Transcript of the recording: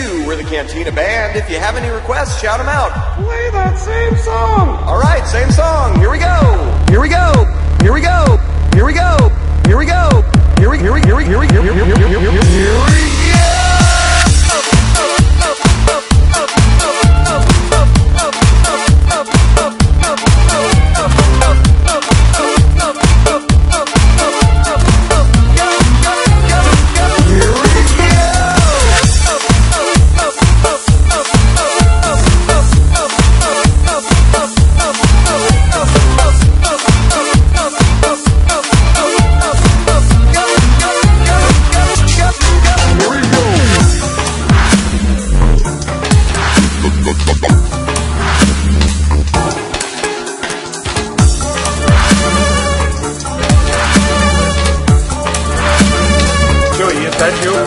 you. We're the Cantina Band. If you have any requests, shout them out. Play that same song. All right, same song. Here we go. Here we go. Here we go. Here we go. Here we go. Here we go. Here we go. Thank you.